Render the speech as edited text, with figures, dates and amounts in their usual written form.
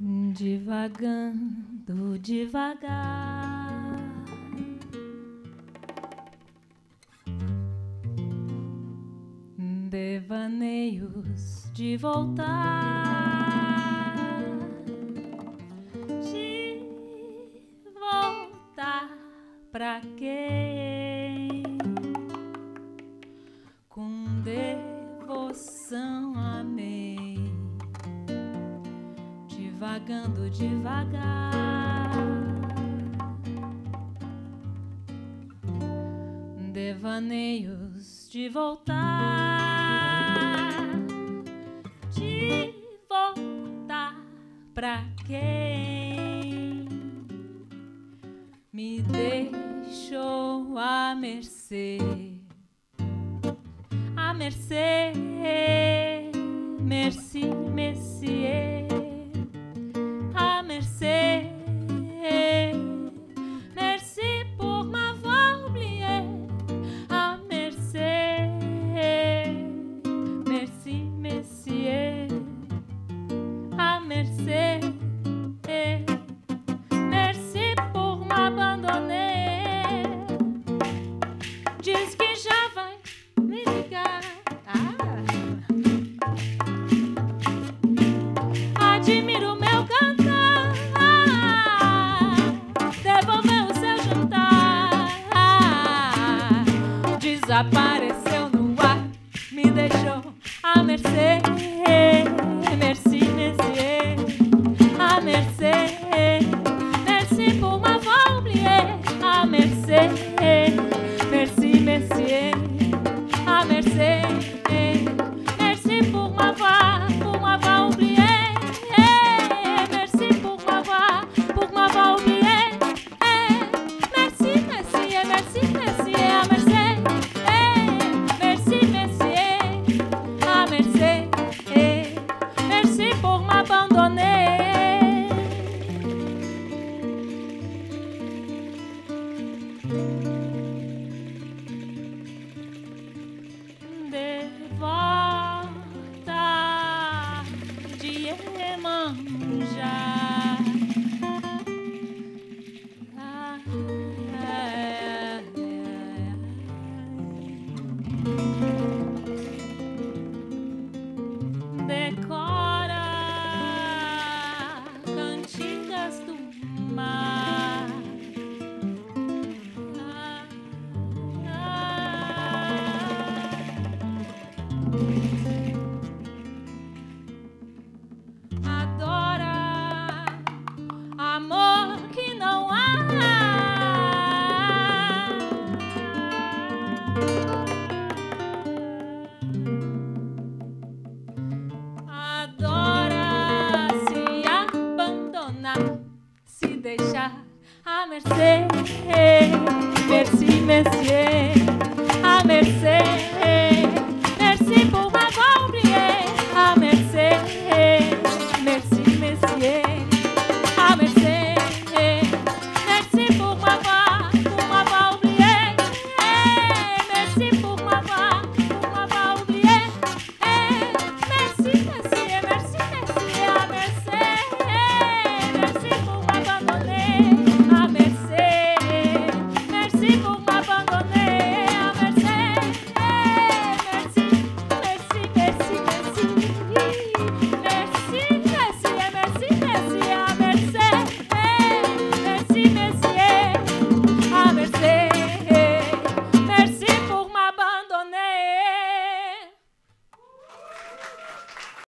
Divagando devagar, devaneios de voltar, pra quem com devoção amei, divagando devagar, devaneios de voltar pra quem me deixou à mercê, merci, Mercê, à mercê, merci pour m'avoir oublié, à mercê, merci, Mercê, à mercê, merci pour m'abandonner. Diz que já vai me ligar. Admiro meu cantar, devolveu o seu jantar, desapareceu no ar, me deixou à mercê, merci, Mercê, à mercê, merci pour m'avoir oublié, à mercê, merci, Mercê, à mercê, merci pour m'avoir oublié. Adora se abandonar, se deixar à mercê.